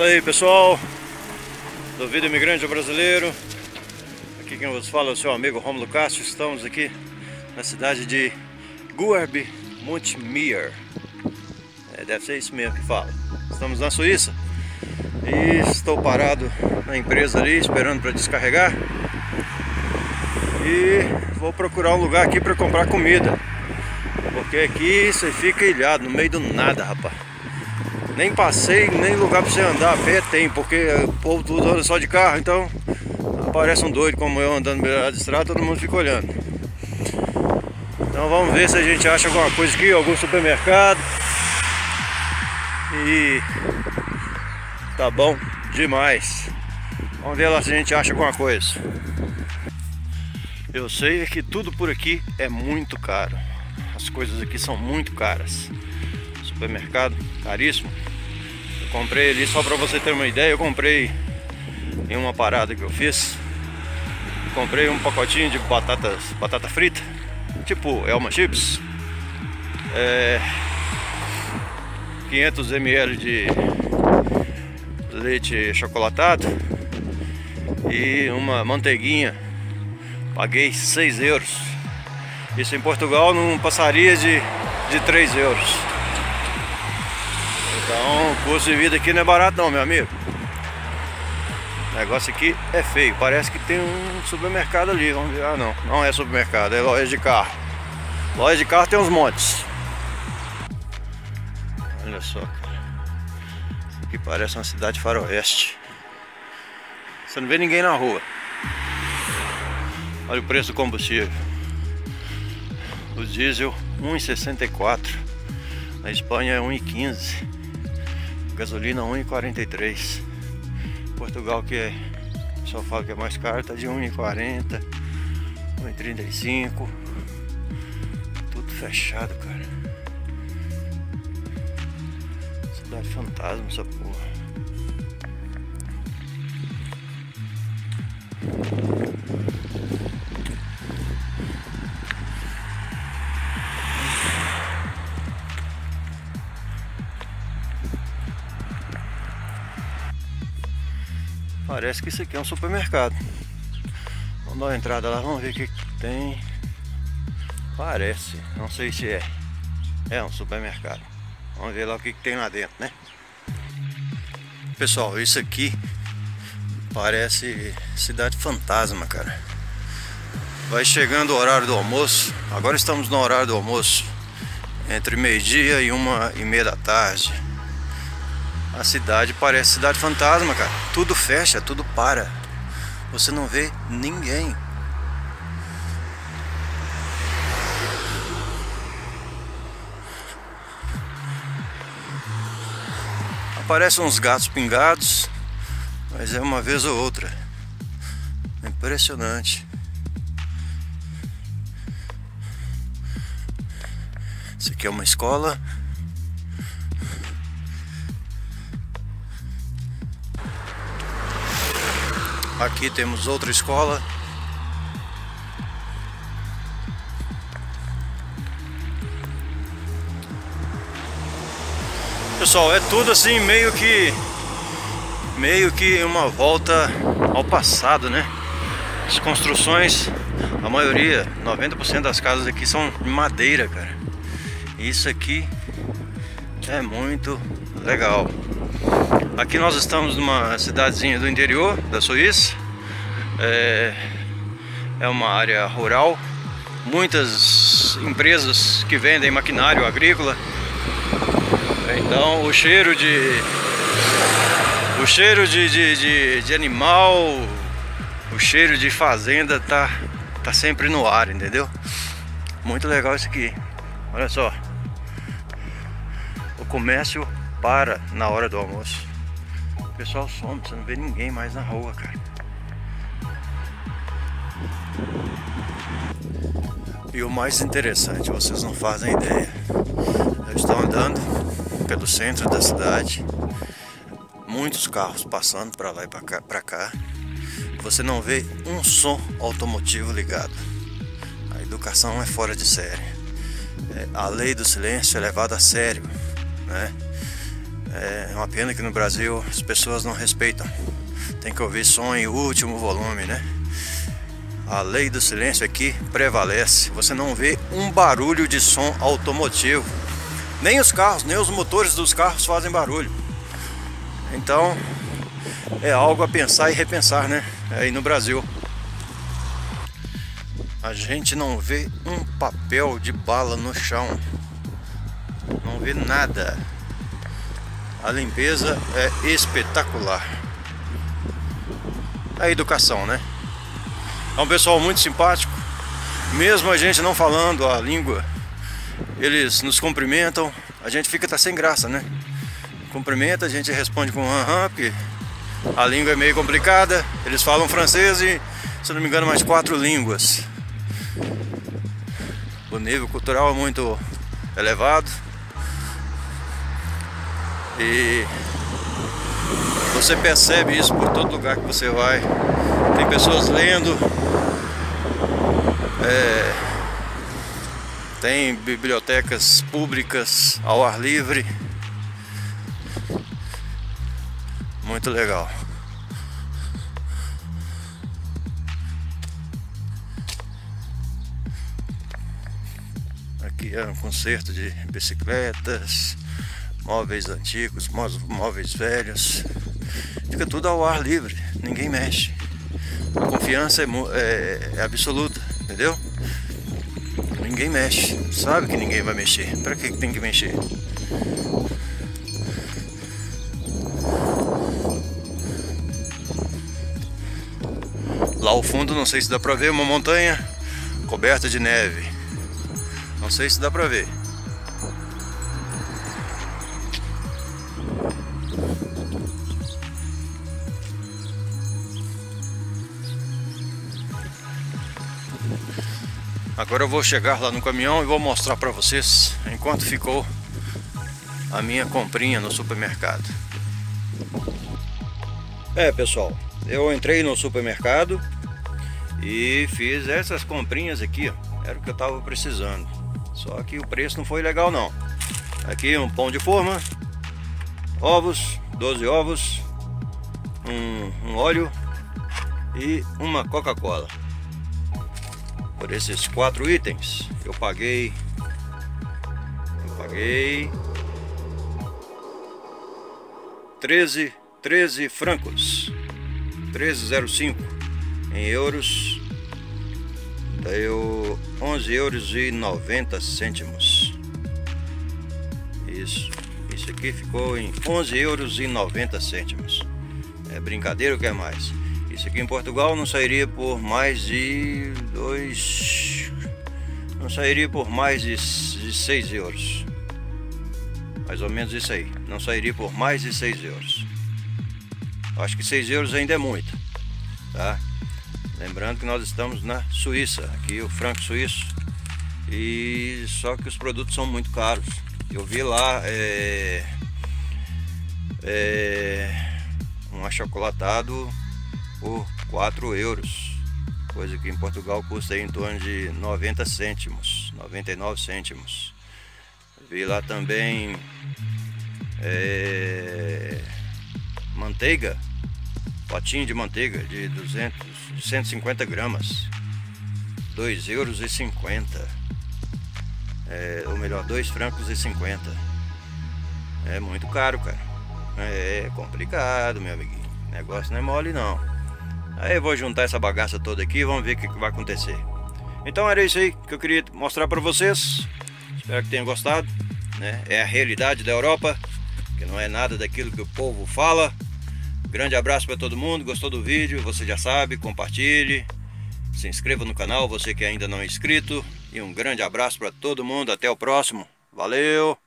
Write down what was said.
Fala aí, pessoal do Vida Imigrante Brasileiro. Aqui quem vos fala é o seu amigo Rômulo Castro. Estamos aqui na cidade de Guerby Montmir. Deve ser isso mesmo que fala. Estamos na Suíça e estou parado na empresa ali esperando para descarregar. E vou procurar um lugar aqui para comprar comida, porque aqui você fica ilhado no meio do nada, rapaz. Nem passeio, nem lugar para você andar a pé tem, porque o povo tudo anda só de carro, então aparece um doido como eu andando no meio da estrada, todo mundo fica olhando. Então vamos ver se a gente acha alguma coisa aqui, algum supermercado. E tá bom demais. Vamos ver lá se a gente acha alguma coisa. Eu sei que tudo por aqui é muito caro. As coisas aqui são muito caras. Supermercado caríssimo. Eu comprei ali, só para você ter uma ideia, eu comprei em uma parada que eu fiz. Comprei um pacotinho de batata frita, tipo Elma Chips, 500 ml de leite chocolatado e uma manteiguinha. Paguei 6 euros. Isso em Portugal não passaria de 3 euros. Então o custo de vida aqui não é barato não, meu amigo. O negócio aqui é feio. Parece que tem um supermercado ali. Vamos ver. Ah não, não é supermercado, é loja de carro. Loja de carro tem uns montes. Olha só, cara. Isso aqui parece uma cidade faroeste. Você não vê ninguém na rua. Olha o preço do combustível. O diesel 1,64. Na Espanha é 1,15. Gasolina 1,43. Portugal, que é, o pessoal fala que é mais caro, tá de 1,40, 1,35. Tudo fechado, cara. Cidade fantasma essa porra. Parece que isso aqui é um supermercado. Vamos dar uma entrada lá, vamos ver o que tem. Parece, não sei se é. É um supermercado. Vamos ver lá o que tem lá dentro, né? Pessoal, isso aqui parece cidade fantasma, cara. Vai chegando o horário do almoço. Agora estamos no horário do almoço, entre meio-dia e 1h30 da tarde. A cidade parece cidade fantasma, cara. Tudo fecha, tudo para. Você não vê ninguém. Aparecem uns gatos pingados, mas é uma vez ou outra. É impressionante. Isso aqui é uma escola. Aqui temos outra escola. Pessoal, é tudo assim meio que uma volta ao passado, né? As construções, a maioria, 90% das casas aqui são de madeira, cara. Isso aqui é muito legal. Aqui nós estamos numa cidadezinha do interior da Suíça. É uma área rural. Muitas empresas que vendem maquinário agrícola. Então o cheiro de animal, o cheiro de fazenda tá sempre no ar, entendeu? Muito legal isso aqui. Olha só. O comércio para na hora do almoço. O pessoal some, você não vê ninguém mais na rua, cara. E o mais interessante, vocês não fazem ideia. Eu estou andando pelo centro da cidade, muitos carros passando para lá e para cá. Você não vê um som automotivo ligado. A educação é fora de série. A lei do silêncio é levada a sério, né? É uma pena que no Brasil as pessoas não respeitam. Tem que ouvir som em último volume, né? A lei do silêncio aqui prevalece. Você não vê um barulho de som automotivo. Nem os carros, nem os motores dos carros fazem barulho. Então é algo a pensar e repensar, né? Aí no Brasil a gente não vê um papel de bala no chão. Não vê nada. A limpeza é espetacular. A educação, né? É um pessoal muito simpático. Mesmo a gente não falando a língua, eles nos cumprimentam. A gente fica até sem graça, né? Cumprimenta, a gente responde com aham, porque a língua é meio complicada. Eles falam francês e, se não me engano, mais 4 línguas. O nível cultural é muito elevado. E você percebe isso por todo lugar que você vai. Tem pessoas lendo, tem bibliotecas públicas ao ar livre. Muito legal. Aqui é um concerto de bicicletas, móveis antigos, móveis velhos. Fica tudo ao ar livre, ninguém mexe. A confiança é absoluta, entendeu? Ninguém mexe, sabe que ninguém vai mexer. Pra que tem que mexer? Lá ao fundo, não sei se dá pra ver, uma montanha coberta de neve. Não sei se dá pra ver. Agora eu vou chegar lá no caminhão e vou mostrar pra vocês enquanto ficou a minha comprinha no supermercado. Pessoal, eu entrei no supermercado e fiz essas comprinhas aqui, ó. Era o que eu tava precisando. Só que o preço não foi legal não. Aqui um pão de forma, ovos, 12 ovos, um óleo e uma Coca-Cola. Por esses 4 itens eu paguei 13 francos, 13,05 em euros, deu 11,90 euros. Isso aqui ficou em 11,90 euros. É brincadeira, o que é mais? Isso aqui em Portugal não sairia por mais de não sairia por mais de 6 euros. Mais ou menos isso aí. Não sairia por mais de 6 euros. Acho que 6 euros ainda é muito, tá? Lembrando que nós estamos na Suíça, aqui o franco suíço. E só que os produtos são muito caros. Eu vi lá um achocolatado por 4 euros, coisa que em Portugal custa em torno de 90 cêntimos, 99 cêntimos. Vi lá também manteiga, potinho de manteiga de 150 gramas, 2,50 euros, ou melhor, 2,50 francos. É muito caro, cara. É complicado, meu amiguinho. O negócio não é mole não. Aí eu vou juntar essa bagaça toda aqui e vamos ver o que vai acontecer. Então era isso aí que eu queria mostrar para vocês. Espero que tenham gostado, né? É a realidade da Europa, que não é nada daquilo que o povo fala. Grande abraço para todo mundo. Gostou do vídeo? Você já sabe, compartilhe, se inscreva no canal, você que ainda não é inscrito. E um grande abraço para todo mundo. Até o próximo. Valeu!